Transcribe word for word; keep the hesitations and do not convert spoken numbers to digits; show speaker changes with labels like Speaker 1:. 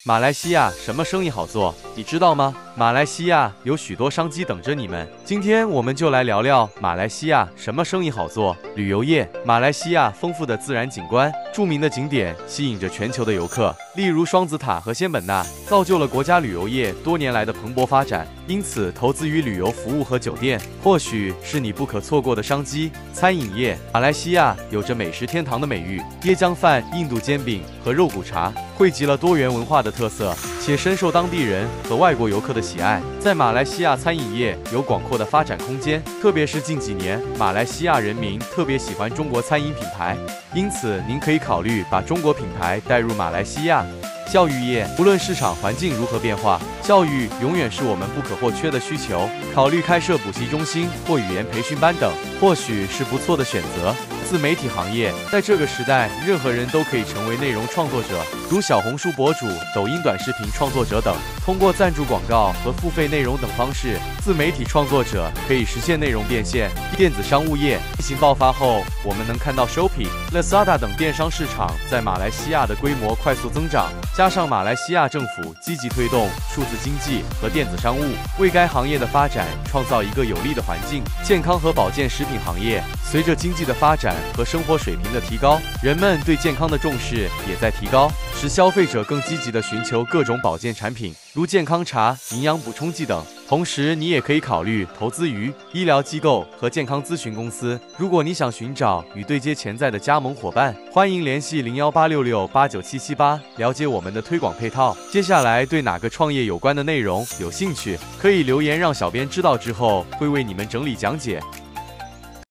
Speaker 1: 马来西亚什么生意好做，你知道吗？马来西亚有许多商机等着你们。今天我们就来聊聊马来西亚什么生意好做。旅游业，马来西亚丰富的自然景观、著名的景点吸引着全球的游客，例如双子塔和仙本那，造就了国家旅游业多年来的蓬勃发展。因此，投资于旅游服务和酒店，或许是你不可错过的商机。餐饮业，马来西亚有着美食天堂的美誉，椰浆饭、印度煎饼和肉骨茶汇集了多元文化的特色，且深受当地人和外国游客的喜爱。在马来西亚餐饮业有广阔的发展空间，特别是近几年，马来西亚人民特别喜欢中国餐饮品牌，因此您可以考虑把中国品牌带入马来西亚。教育业，无论市场环境如何变化，教育永远是我们不可或缺的需求。考虑开设补习中心或语言培训班等，或许是不错的选择。自媒体行业，在这个时代，任何人都可以成为内容创作者，如小红书博主、抖音短视频创作者等。通过赞助广告和付费内容等方式，自媒体创作者可以实现内容变现。电子商务业疫情爆发后，我们能看到 Shopee、Lazada 等电商市场在马来西亚的规模快速增长，加上马来西亚政府积极推动数字经济和电子商务，为该行业的发展创造一个有利的环境。健康和保健食品行业，随着经济的发展和生活水平的提高，人们对健康的重视也在提高，使消费者更积极地寻求各种保健产品，如健康茶、营养补充剂等。同时，你也可以考虑投资于医疗机构和健康咨询公司。如果你想寻找与对接潜在的加盟伙伴，欢迎联系零幺八六六八九七七八，了解我们的推广配套。接下来，对哪个创业有关的内容有兴趣，可以留言让小编知道，之后会为你们整理讲解。